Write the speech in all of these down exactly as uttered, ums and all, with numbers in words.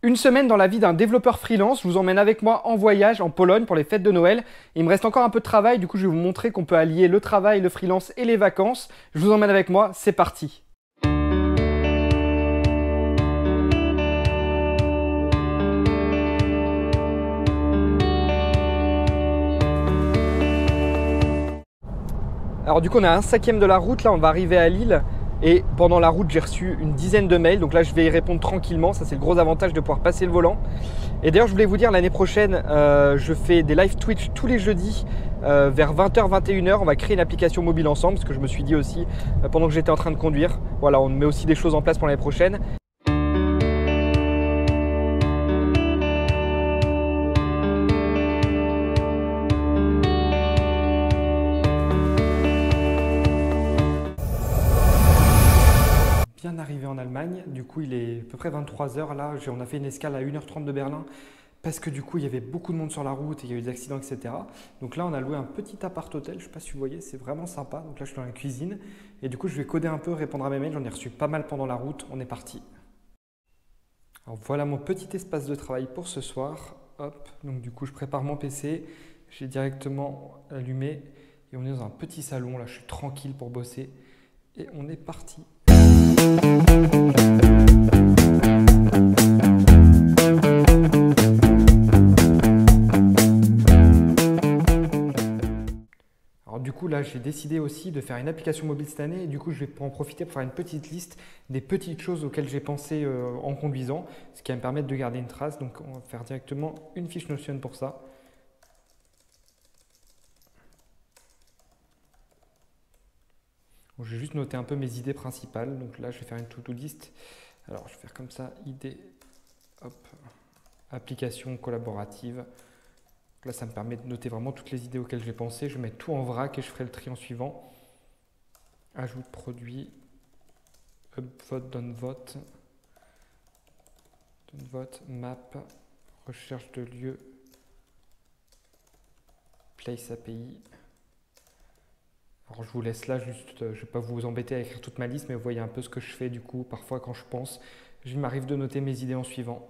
Une semaine dans la vie d'un développeur freelance, je vous emmène avec moi en voyage en Pologne pour les fêtes de Noël. Il me reste encore un peu de travail, du coup je vais vous montrer qu'on peut allier le travail, le freelance et les vacances. Je vous emmène avec moi, c'est parti. Alors du coup on a un cinquième de la route, là on va arriver à Lille. Et pendant la route, j'ai reçu une dizaine de mails. Donc là, je vais y répondre tranquillement. Ça, c'est le gros avantage de pouvoir passer le volant. Et d'ailleurs, je voulais vous dire, l'année prochaine, euh, je fais des live Twitch tous les jeudis euh, vers vingt heures, vingt et une heures. On va créer une application mobile ensemble. Ce que je me suis dit aussi euh, pendant que j'étais en train de conduire. Voilà, on met aussi des choses en place pour l'année prochaine. Bien arrivé en Allemagne, du coup il est à peu près vingt-trois heures là, on a fait une escale à une heure trente de Berlin parce que du coup il y avait beaucoup de monde sur la route et il y a eu des accidents, et cetera. Donc là on a loué un petit appart-hôtel, je ne sais pas si vous voyez, c'est vraiment sympa. Donc là je suis dans la cuisine et du coup je vais coder un peu, répondre à mes mails, j'en ai reçu pas mal pendant la route, on est parti. Alors voilà mon petit espace de travail pour ce soir, hop, donc du coup je prépare mon P C, j'ai directement allumé et on est dans un petit salon, là je suis tranquille pour bosser et on est parti. Alors du coup là j'ai décidé aussi de faire une application mobile cette année et du coup je vais en profiter pour faire une petite liste des petites choses auxquelles j'ai pensé euh, en conduisant, ce qui va me permettre de garder une trace. Donc on va faire directement une fiche Notion pour ça. Je vais juste noter un peu mes idées principales. Donc là, je vais faire une to-do list. Alors, je vais faire comme ça, idées, hop, application collaborative. Là, ça me permet de noter vraiment toutes les idées auxquelles j'ai pensé. Je vais mettre tout en vrac et je ferai le tri en suivant. Ajout de produit, upvote, downvote, downvote, map, recherche de lieu, place A P I. Alors je vous laisse là, juste, je ne vais pas vous embêter à écrire toute ma liste, mais vous voyez un peu ce que je fais du coup. Parfois quand je pense, il m'arrive de noter mes idées en suivant.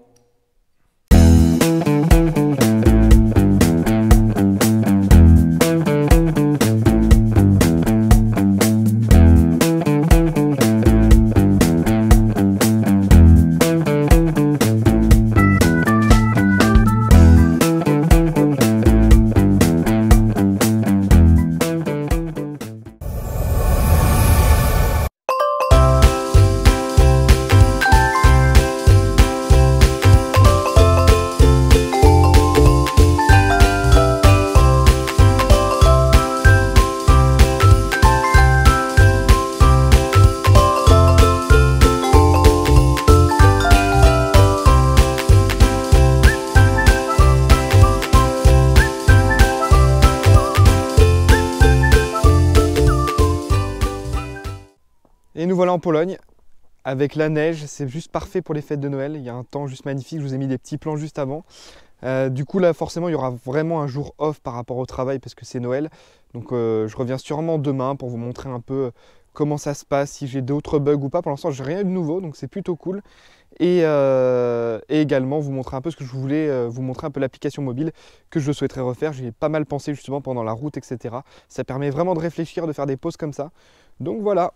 Et nous voilà en Pologne, avec la neige, c'est juste parfait pour les fêtes de Noël. Il y a un temps juste magnifique, je vous ai mis des petits plans juste avant. Euh, du coup là forcément il y aura vraiment un jour off par rapport au travail parce que c'est Noël. Donc euh, je reviens sûrement demain pour vous montrer un peu comment ça se passe, si j'ai d'autres bugs ou pas. Pour l'instant j'ai rien eu de nouveau, donc c'est plutôt cool. Et, euh, et également vous montrer un peu ce que je voulais, euh, vous montrer un peu l'application mobile que je souhaiterais refaire. J'ai pas mal pensé justement pendant la route, et cetera. Ça permet vraiment de réfléchir, de faire des pauses comme ça. Donc voilà.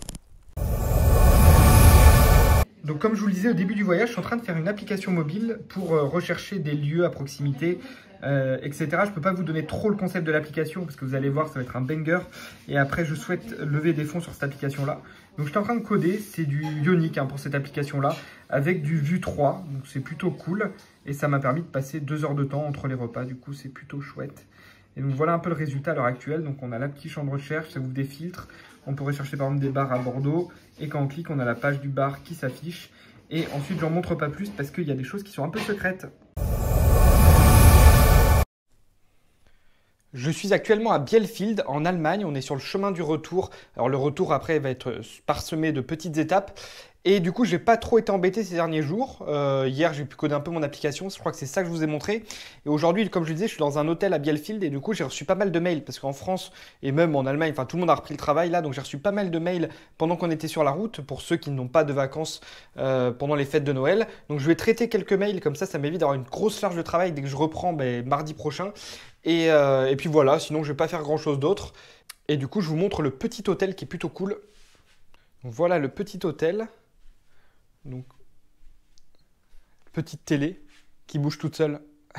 Donc comme je vous le disais au début du voyage, je suis en train de faire une application mobile pour euh, rechercher des lieux à proximité, euh, et cetera. Je ne peux pas vous donner trop le concept de l'application parce que vous allez voir, ça va être un banger. Et après, je souhaite lever des fonds sur cette application-là. Donc je suis en train de coder, c'est du Ionic hein, pour cette application-là, avec du Vue trois. Donc c'est plutôt cool et ça m'a permis de passer deux heures de temps entre les repas. Du coup, c'est plutôt chouette. Et donc voilà un peu le résultat à l'heure actuelle. Donc on a la petite champ de recherche, ça ouvre des filtres. On peut rechercher par exemple des bars à Bordeaux. Et quand on clique, on a la page du bar qui s'affiche. Et ensuite, j'en montre pas plus parce qu'il y a des choses qui sont un peu secrètes. Je suis actuellement à Bielefeld en Allemagne. On est sur le chemin du retour. Alors le retour après va être parsemé de petites étapes. Et du coup, j'ai pas trop été embêté ces derniers jours. Euh, hier, j'ai pu coder un peu mon application. Je crois que c'est ça que je vous ai montré. Et aujourd'hui, comme je le disais, je suis dans un hôtel à Bielefeld et du coup, j'ai reçu pas mal de mails parce qu'en France et même en Allemagne, enfin tout le monde a repris le travail là. Donc j'ai reçu pas mal de mails pendant qu'on était sur la route pour ceux qui n'ont pas de vacances euh, pendant les fêtes de Noël. Donc je vais traiter quelques mails comme ça, ça m'évite d'avoir une grosse charge de travail dès que je reprends ben, mardi prochain. Et, euh, et puis voilà, sinon je vais pas faire grand chose d'autre. Et du coup, je vous montre le petit hôtel qui est plutôt cool. Donc voilà le petit hôtel. Donc, petite télé qui bouge toute seule.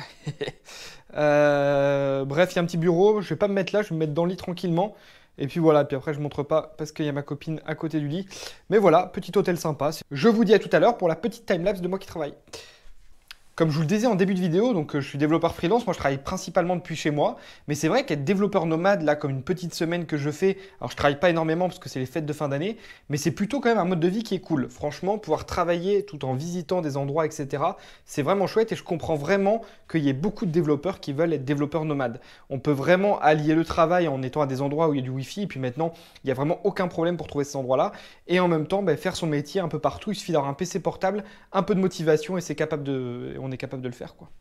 euh, bref, il y a un petit bureau. Je vais pas me mettre là, je vais me mettre dans le lit tranquillement. Et puis voilà, puis après je montre pas parce qu'il y a ma copine à côté du lit. Mais voilà, petit hôtel sympa. Je vous dis à tout à l'heure pour la petite timelapse de moi qui travaille. Comme je vous le disais en début de vidéo, donc je suis développeur freelance, moi je travaille principalement depuis chez moi, mais c'est vrai qu'être développeur nomade, là comme une petite semaine que je fais, alors je travaille pas énormément parce que c'est les fêtes de fin d'année, mais c'est plutôt quand même un mode de vie qui est cool. Franchement, pouvoir travailler tout en visitant des endroits, et cetera, c'est vraiment chouette et je comprends vraiment qu'il y ait beaucoup de développeurs qui veulent être développeurs nomades. On peut vraiment allier le travail en étant à des endroits où il y a du Wi-Fi et puis maintenant, il n'y a vraiment aucun problème pour trouver ces endroits-là et en même temps, ben, faire son métier un peu partout, il suffit d'avoir un P C portable, un peu de motivation et c'est capable de... on est capable de le faire, quoi.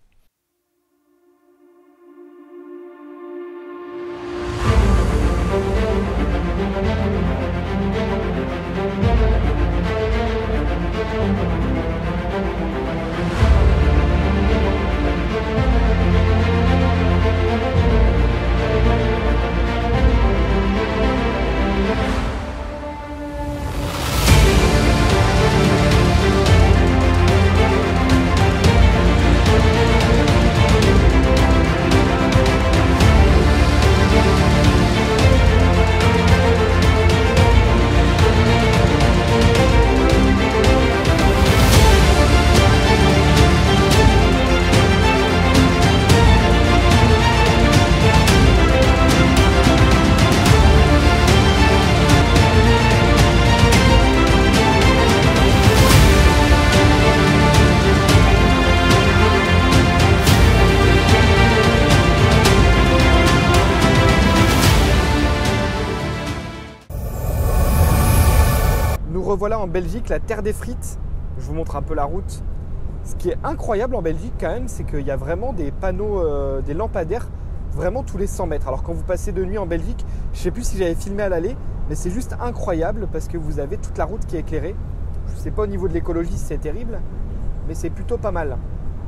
Revoilà en Belgique, la terre des frites. Je vous montre un peu la route. Ce qui est incroyable en Belgique quand même, c'est qu'il y a vraiment des panneaux, euh, des lampadaires vraiment tous les cent mètres. Alors quand vous passez de nuit en Belgique, je ne sais plus si j'avais filmé à l'aller, mais c'est juste incroyable parce que vous avez toute la route qui est éclairée. Je ne sais pas au niveau de l'écologie si c'est terrible, mais c'est plutôt pas mal.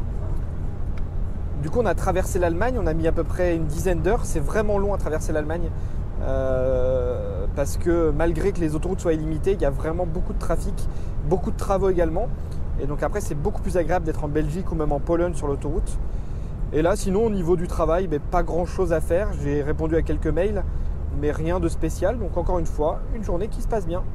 Du coup on a traversé l'Allemagne, on a mis à peu près une dizaine d'heures. C'est vraiment long à traverser l'Allemagne. Euh, parce que malgré que les autoroutes soient illimitées, il y a vraiment beaucoup de trafic, beaucoup de travaux également. Et donc après, c'est beaucoup plus agréable d'être en Belgique ou même en Pologne sur l'autoroute. Et là, sinon, au niveau du travail, ben, pas grand chose à faire. J'ai répondu à quelques mails, mais rien de spécial. Donc encore une fois, une journée qui se passe bien.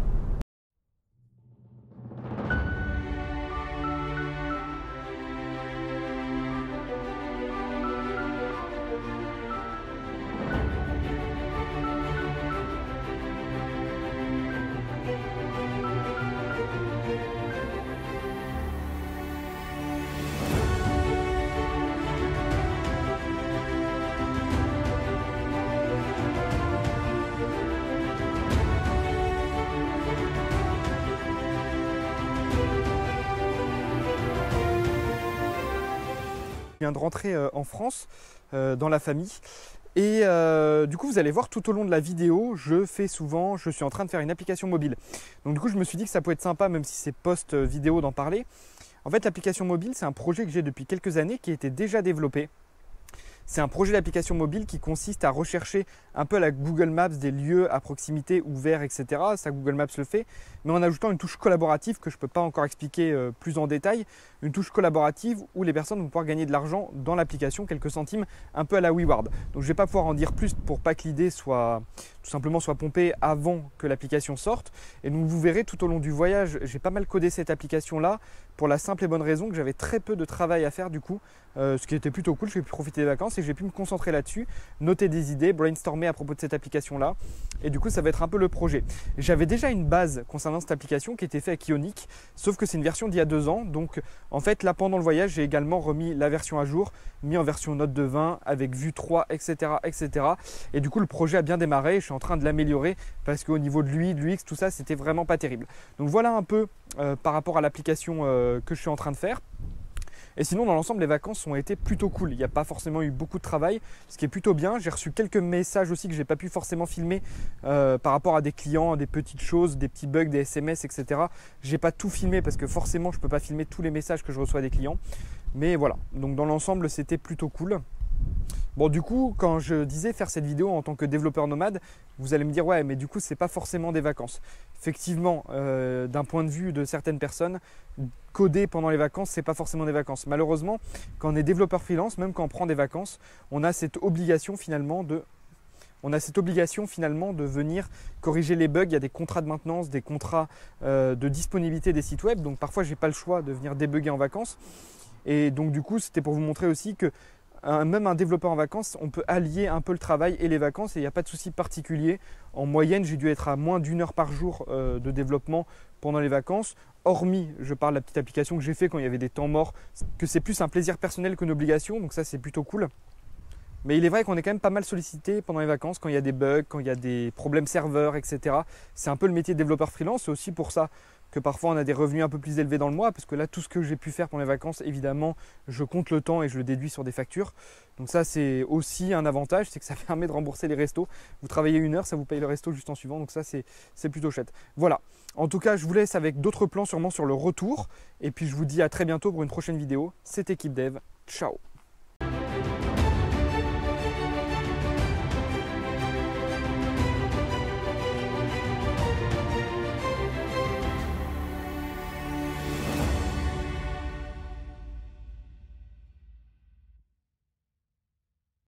Je viens de rentrer euh, en France euh, dans la famille et euh, du coup vous allez voir tout au long de la vidéo, je fais souvent, je suis en train de faire une application mobile. Donc du coup je me suis dit que ça pouvait être sympa même si c'est post-vidéo d'en parler. En fait l'application mobile c'est un projet que j'ai depuis quelques années qui a été déjà développé. C'est un projet d'application mobile qui consiste à rechercher un peu à la Google Maps des lieux à proximité ouverts, et cetera. Ça, Google Maps le fait, mais en ajoutant une touche collaborative que je ne peux pas encore expliquer euh, plus en détail. Une touche collaborative où les personnes vont pouvoir gagner de l'argent dans l'application, quelques centimes, un peu à la WeWard. Donc je ne vais pas pouvoir en dire plus pour pas que l'idée soit tout simplement soit pompée avant que l'application sorte. Et donc vous verrez tout au long du voyage, j'ai pas mal codé cette application-là pour la simple et bonne raison que j'avais très peu de travail à faire du coup, euh, ce qui était plutôt cool. J'ai pu profiter des vacances et j'ai pu me concentrer là-dessus, noter des idées, brainstormer à propos de cette application-là. Et du coup, ça va être un peu le projet. J'avais déjà une base concernant cette application qui était faite avec Ionic, sauf que c'est une version d'il y a deux ans. Donc en fait, là pendant le voyage, j'ai également remis la version à jour, mis en version note de vingt avec vue trois, et cetera, et cetera. Et du coup, le projet a bien démarré. Je suis en train de l'améliorer parce qu'au niveau de l'U I, de l'U X, tout ça, c'était vraiment pas terrible. Donc voilà un peu euh, par rapport à l'application euh, que je suis en train de faire. Et sinon, dans l'ensemble, les vacances ont été plutôt cool. Il n'y a pas forcément eu beaucoup de travail, ce qui est plutôt bien. J'ai reçu quelques messages aussi que je n'ai pas pu forcément filmer euh, par rapport à des clients, des petites choses, des petits bugs, des S M S, et cetera. Je n'ai pas tout filmé parce que forcément, je ne peux pas filmer tous les messages que je reçois des clients. Mais voilà, donc dans l'ensemble, c'était plutôt cool. Bon, du coup, quand je disais faire cette vidéo en tant que développeur nomade, vous allez me dire ouais, mais du coup, c'est pas forcément des vacances. Effectivement, euh, d'un point de vue de certaines personnes, coder pendant les vacances, c'est pas forcément des vacances. Malheureusement, quand on est développeur freelance, même quand on prend des vacances, on a cette obligation finalement de On a cette obligation finalement de venir corriger les bugs. Il y a des contrats de maintenance, des contrats euh, de disponibilité des sites web. Donc parfois, je n'ai pas le choix de venir débugger en vacances. Et donc du coup, c'était pour vous montrer aussi que même un développeur en vacances, on peut allier un peu le travail et les vacances et il n'y a pas de souci particulier. En moyenne, j'ai dû être à moins d'une heure par jour euh, de développement pendant les vacances. Hormis, je parle de la petite application que j'ai fait quand il y avait des temps morts, que c'est plus un plaisir personnel qu'une obligation. Donc ça, c'est plutôt cool. Mais il est vrai qu'on est quand même pas mal sollicité pendant les vacances quand il y a des bugs, quand il y a des problèmes serveurs, et cetera. C'est un peu le métier de développeur freelance. C'est aussi pour ça que parfois on a des revenus un peu plus élevés dans le mois, parce que là, tout ce que j'ai pu faire pendant les vacances, évidemment, je compte le temps et je le déduis sur des factures. Donc ça, c'est aussi un avantage, c'est que ça permet de rembourser les restos. Vous travaillez une heure, ça vous paye le resto juste en suivant. Donc ça, c'est plutôt chouette. Voilà. En tout cas, je vous laisse avec d'autres plans sûrement sur le retour. Et puis, je vous dis à très bientôt pour une prochaine vidéo. C'était Keep Dev. Ciao.